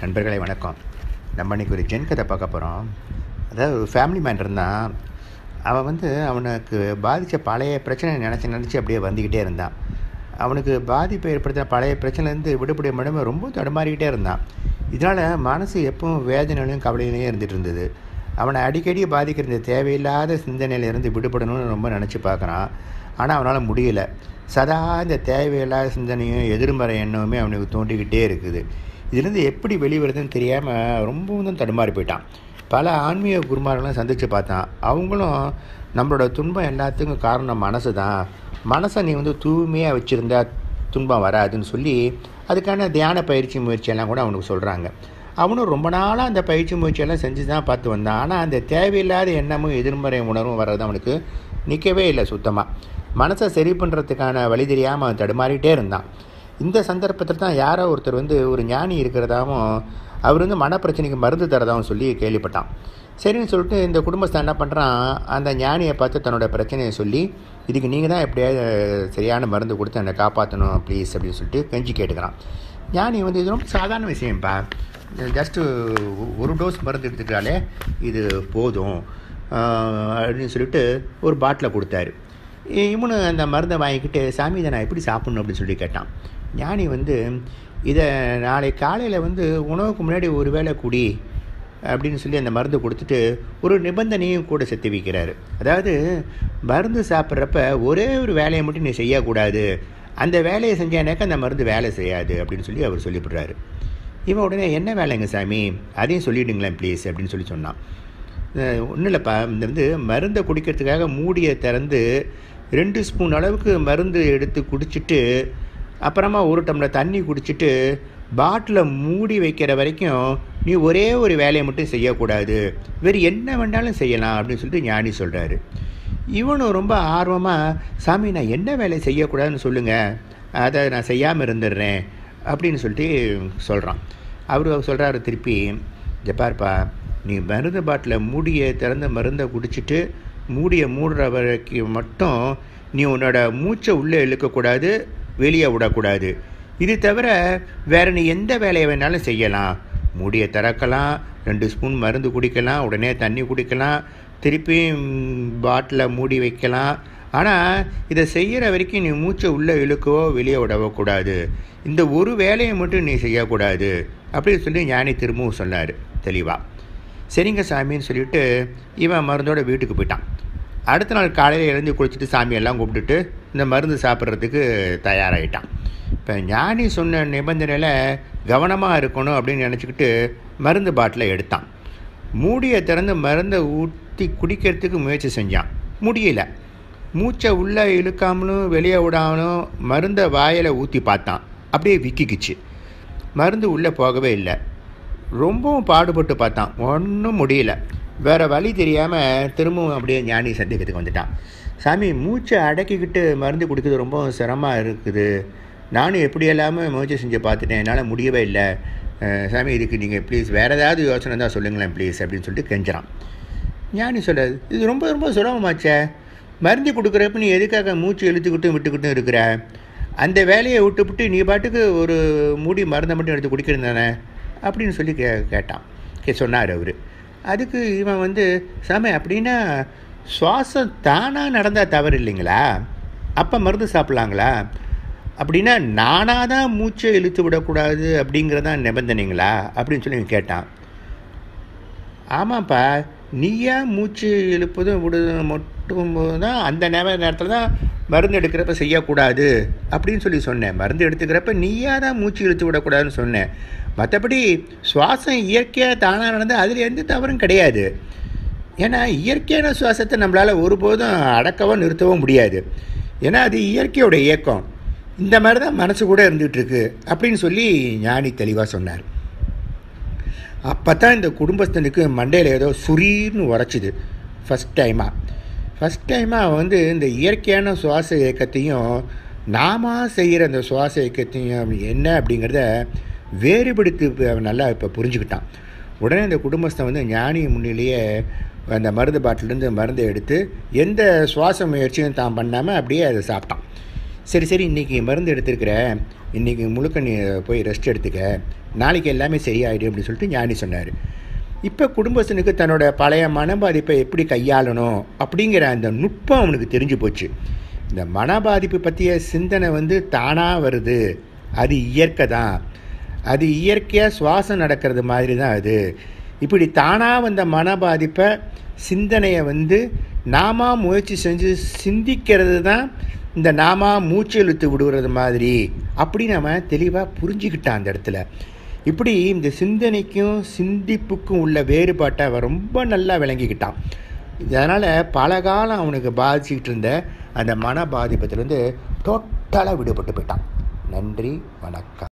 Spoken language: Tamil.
நண்பர்களே வணக்கம். நம்ம இன்றைக்கி ஒரு ஜென் கதை பார்க்க போகிறோம். அதாவது ஒரு ஃபேமிலி மேன் இருந்தான். அவன் அவனுக்கு பாதித்த பழைய பிரச்சனை நினச்சி அப்படியே வந்துக்கிட்டே இருந்தான். அவனுக்கு பாதிப்பை ஏற்படுத்தின பழைய பிரச்சனைலேருந்து விடுபட முடியாமல் ரொம்ப தடுமாறிக்கிட்டே இருந்தான். இதனால் மனசு எப்பவும் வேதனையிலையும் கவலையிலையும் இருந்துகிட்டு இருந்தது. அவனை அடிக்கடி பாதிக்கிற இந்த தேவையில்லாத சிந்தனையிலேருந்து விடுபடணும்னு ரொம்ப நினச்சி பார்க்குறான். ஆனால் அவனால் முடியல. சதா இந்த தேவையில்லாத சிந்தனையும் எதிர்மறை எண்ணமுமே அவனுக்கு தோண்டிக்கிட்டே இருக்குது. இதுலேருந்து எப்படி வெளிவருதுன்னு தெரியாமல் ரொம்பவும் தான் தடுமாறி போயிட்டான். பல ஆன்மீக குருமார்களையும் சந்தித்து பார்த்தான். அவங்களும் நம்மளோட துன்பம் எல்லாத்துக்கும் காரணம் மனசு தான், மனசை நீ தூய்மையாக வச்சுருந்தா துன்பம் வராதுன்னு சொல்லி அதுக்கான தியான பயிற்சி முயற்சியெல்லாம் கூட அவனுக்கு சொல்கிறாங்க. அவனும் ரொம்ப நாளாக அந்த பயிற்சி முயற்சியெல்லாம் செஞ்சு தான் பார்த்து வந்தான். ஆனால் அந்த தேவையில்லாத எண்ணமும் எதிர்மறை உணர்வும் வர்றது அவனுக்கு நிற்கவே இல்லை. சுத்தமாக மனசை சரி பண்ணுறதுக்கான வழி தெரியாமல் அவன் தடுமாறிகிட்டே இருந்தான். இந்த சந்தர்ப்பத்தில் தான் யாரோ ஒருத்தர் ஒரு ஞானி இருக்கிறதாகவும் அவர் மனப்பிரச்சனைக்கு மருந்து தரதாகவும் சொல்லி கேள்விப்பட்டான். சரின்னு சொல்லிட்டு இந்த குடும்பஸ்தான் என்ன பண்ணுறான், அந்த ஞானியை பார்த்து தன்னோட பிரச்சனையை சொல்லி, இதுக்கு நீங்கள் தான் எப்படியாவது சரியான மருந்து கொடுத்து என்னை காப்பாற்றணும் ப்ளீஸ் அப்படின்னு சொல்லிட்டு கெஞ்சி கேட்டுக்கிறான். ஞானி இது ரொம்ப சாதாரண விஷயம்ப்பா, ஜஸ்ட்டு ஒரு டோஸ் மருந்து எடுத்துக்கிட்டாலே இது போதும் அப்படின்னு சொல்லிட்டு ஒரு பாட்டிலை கொடுத்தாரு. இவனு அந்த மருந்தை வாங்கிக்கிட்டு, சாமி இதை நான் எப்படி சாப்பிட்ணும் அப்படின்னு சொல்லி கேட்டான். ஞானி இதை நாளை காலையில் உணவுக்கு முன்னாடி ஒரு வேளை குடி அப்படின்னு சொல்லி அந்த மருந்து கொடுத்துட்டு ஒரு நிபந்தனையும் கூட செத்து வைக்கிறாரு. அதாவது மருந்து சாப்பிட்றப்ப ஒரே ஒரு வேலையை மட்டும் நீ செய்யக்கூடாது, அந்த வேலையை செஞ்சானாக்கா அந்த மருந்து வேலை செய்யாது அப்படின்னு சொல்லி அவர் சொல்லிவிடுறாரு. இவன் உடனே என்ன வேலைங்க சாமி, அதையும் சொல்லிவிடுங்களேன் ப்ளீஸ் அப்படின்னு சொல்லி சொன்னான். ஒன்றும் இல்லைப்பா, மருந்தை குடிக்கிறதுக்காக மூடியை திறந்து 2 ஸ்பூன் அளவுக்கு மருந்து எடுத்து குடிச்சிட்டு அப்புறமா 1 டம்ளர் தண்ணி குடிச்சிட்டு பாட்டிலை மூடி வைக்கிற வரைக்கும் நீ ஒரே ஒரு வேலையை மட்டும் செய்யக்கூடாது, வேறு என்ன வேண்டாலும் செய்யலாம் அப்படின்னு சொல்லிட்டு ஞானி சொல்கிறாரு. இவனும் ரொம்ப ஆர்வமாக, சாமி நான் என்ன வேலை செய்யக்கூடாதுன்னு சொல்லுங்கள், அதை நான் செய்யாமல் இருந்துடுறேன் அப்படின்னு சொல்லிட்டு சொல்கிறான். அவர் சொல்கிறாரு திருப்பி, ஜப்பார்ப்பா நீ மருந்து பாட்டிலை மூடியை திறந்த மருந்தை குடிச்சிட்டு மூடியை மூடுற வரைக்கும் மட்டும் நீ உன்னோட மூச்சை உள்ளே இழுக்கக்கூடாது, வெளியே விடக்கூடாது. இது தவிர வேறு நீ எந்த வேலையை வேணாலும் செய்யலாம். மூடியை திறக்கலாம், 2 ஸ்பூன் மருந்து குடிக்கலாம், உடனே தண்ணி குடிக்கலாம், திருப்பி பாட்டிலை மூடி வைக்கலாம். ஆனால் இதை செய்கிற வரைக்கும் நீ மூச்சை உள்ளே இழுக்கவோ வெளியே விடவோ கூடாது, இந்த ஒரு வேலையை மட்டும் நீ செய்யக்கூடாது அப்படின்னு சொல்லி ஞானி திரும்பவும் சொன்னார் தெளிவாக. சரிங்க சாமின்னு சொல்லிவிட்டு இவன் மருந்தோட வீட்டுக்கு போயிட்டான். அடுத்த நாள் காலையில் எழுந்து குளிச்சுட்டு சாமியெல்லாம் கூப்பிட்டுட்டு இந்த மருந்து சாப்பிட்றதுக்கு தயாராகிட்டான். இப்போ ஞானி சொன்ன நிபந்தனையில் கவனமாக இருக்கணும் அப்படின்னு நினச்சிக்கிட்டு மருந்து பாட்டிலை எடுத்தான். மூடியை திறந்து மருந்தை ஊற்றி குடிக்கிறதுக்கு முயற்சி செஞ்சான். முடியல. மூச்சை உள்ளே இழுக்காமலும் வெளியே விடாமலும் மருந்தை வாயில் ஊற்றி பார்த்தான். அப்படியே விக்கிக்குச்சு. மருந்து உள்ளே போகவே இல்லை. ரொம்பவும் பாடுபட்டு பார்த்தான், ஒன்றும் முடியல. வேறு வழி தெரியாமல் திரும்பவும் அப்படியே ஞானி சந்தேகத்துக்கு வந்துட்டான். சாமி மூச்சை அடக்கிக்கிட்டு மருந்து குடிக்கிறது ரொம்ப சிரமமாக இருக்குது, நானும் எப்படி எல்லாமே முயற்சி செஞ்சு பார்த்துட்டேன், என்னால் முடியவே இல்லை. சாமி இதுக்கு நீங்கள் ப்ளீஸ் வேறு ஏதாவது யோசனை தான் சொல்லுங்களேன் ப்ளீஸ் அப்படின்னு சொல்லிட்டு கெஞ்சுறான். ஞானி சொல்கிறார், இது ரொம்ப ரொம்ப சுலபமாச்சே, மருந்து கொடுக்குறப்ப நீ எதுக்காக மூச்சு இழுத்துக்கிட்டும் விட்டுக்கிட்டும் இருக்கிற, அந்த வேலையை விட்டுவிட்டு நீ பாட்டுக்கு ஒரு மூடி மருந்தை மட்டும் எடுத்து குடிக்கிறது தானே அப்படின்னு சொல்லி சொன்னார் அவர். அதுக்கு இவன் சாமி அப்படின்னா சுவாசம் தானாக நடந்தால் தவறு இல்லைங்களா, அப்போ மருந்து சாப்பிட்லாங்களா, அப்படின்னா நானாக தான் மூச்சை இழுத்து விடக்கூடாது அப்படிங்கிறதான் நிபந்தனைங்களா அப்படின்னு சொல்லி கேட்டான். ஆமாப்பா, நீயா மூச்சு இழுப்பதும் விடுவதும் மட்டும் தான் அந்த நேரத்தில் தான் மருந்து எடுக்கிறப்ப செய்யக்கூடாது அப்படின்னு சொல்லி சொன்னேன். மருந்து எடுத்துக்கிறப்ப நீயா தான் மூச்சு இழுத்து விடக்கூடாதுன்னு சொன்னேன். மற்றபடி சுவாசம் இயற்கையாக தானாக நடந்தால் அதில் எந்த தவறும் கிடையாது. ஏன்னா இயற்கையான சுவாசத்தை நம்மளால் ஒருபோதும் அடக்கவோ நிறுத்தவோ முடியாது. ஏன்னா அது இயற்கையோட இயக்கம். இந்த மாதிரி தான் மனசு கூட இருந்துகிட்ருக்கு அப்படின்னு சொல்லி ஞானி தெளிவாக சொன்னார். அப்போ தான் இந்த குடும்பஸ்தனுக்கு மண்டையில் ஏதோ சுரீர்னு உரைச்சிது. ஃபஸ்ட் டைமாக இந்த இயற்கையான சுவாச இயக்கத்தையும் நாம செய்கிற அந்த சுவாச இயக்கத்தையும் என்ன அப்படிங்கிறத வேறுபடுத்தி நல்லா இப்போ புரிஞ்சுக்கிட்டான். உடனே அந்த குடும்பஸ்தன் ஞானி முன்னிலேயே அந்த மருந்து பாட்டிலேருந்து மருந்தை எடுத்து எந்த சுவாச முயற்சியும் தான் பண்ணாமல் அப்படியே அதை சாப்பிட்டான். சரி சரி, இன்றைக்கி மருந்து எடுத்துருக்கிற, இன்றைக்கி முழுக்க நீ போய் ரெஸ்ட் எடுத்துக்க, நாளைக்கு எல்லாமே சரியாயிடும் அப்படின்னு சொல்லிட்டு ஞானி சொன்னார். இப்போ குடும்பஸ்தனுக்கு தன்னோட பழைய மனபாதிப்பை எப்படி கையாளணும் அப்படிங்கிற அந்த நுட்பம் அவனுக்கு தெரிஞ்சு போச்சு. இந்த மனபாதிப்பு பற்றிய சிந்தனை தானாக வருது, அது இயற்கை தான், அது இயற்கையாக சுவாசம் நடக்கிறது மாதிரி தான் அது. இப்படி தானாக வந்த மனபாதிப்பை சிந்தனையை நாம முயற்சி செஞ்சு சிந்திக்கிறது தான் இந்த நாம மூச்சு இழுத்து விடுறது மாதிரி அப்படின்னு அவன் தெளிவாக புரிஞ்சுக்கிட்டான் அந்த இடத்துல. இப்படி இந்த சிந்தனைக்கும் சிந்திப்புக்கும் உள்ள வேறுபாட்டை அவன் ரொம்ப நல்லா விளங்கிக்கிட்டான். இதனால் பல காலம் அவனுக்கு பாதிச்சுக்கிட்டு இருந்த அந்த மன பாதிப்பத்திலேருந்து டோட்டலாக விடுபட்டு போயிட்டான். நன்றி, வணக்கம்.